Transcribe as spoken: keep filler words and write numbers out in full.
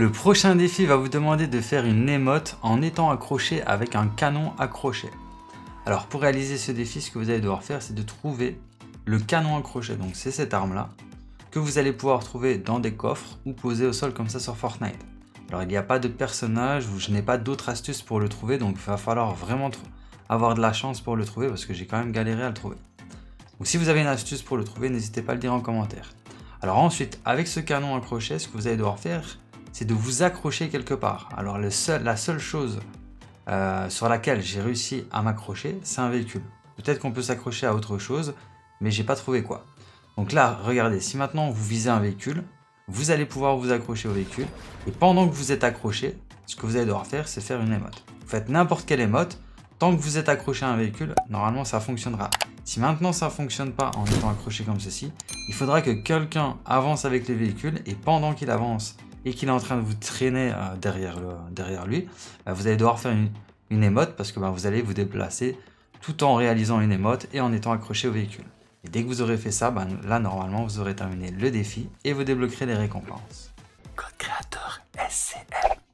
Le prochain défi va vous demander de faire une émote en étant accroché avec un canon accroché. Alors pour réaliser ce défi, ce que vous allez devoir faire, c'est de trouver le canon accroché. Donc c'est cette arme là que vous allez pouvoir trouver dans des coffres ou poser au sol comme ça sur Fortnite. Alors il n'y a pas de personnage ou je n'ai pas d'autres astuces pour le trouver, donc il va falloir vraiment avoir de la chance pour le trouver parce que j'ai quand même galéré à le trouver. Donc si vous avez une astuce pour le trouver, n'hésitez pas à le dire en commentaire. Alors ensuite, avec ce canon accroché, ce que vous allez devoir faire, c'est de vous accrocher quelque part. Alors le seul, la seule chose euh, sur laquelle j'ai réussi à m'accrocher, c'est un véhicule. Peut-être qu'on peut s'accrocher à autre chose, mais j'ai pas trouvé quoi. Donc là, regardez, si maintenant vous visez un véhicule, vous allez pouvoir vous accrocher au véhicule. Et pendant que vous êtes accroché, ce que vous allez devoir faire, c'est faire une émote. Vous faites n'importe quelle émote. Tant que vous êtes accroché à un véhicule, normalement ça fonctionnera. Si maintenant ça ne fonctionne pas en étant accroché comme ceci, il faudra que quelqu'un avance avec le véhicule et pendant qu'il avance et qu'il est en train de vous traîner euh, derrière, le, derrière lui, bah, vous allez devoir faire une, une émote parce que bah, vous allez vous déplacer tout en réalisant une émote et en étant accroché au véhicule. Et dès que vous aurez fait ça, bah, là normalement vous aurez terminé le défi et vous débloquerez les récompenses. Code créateur S C M.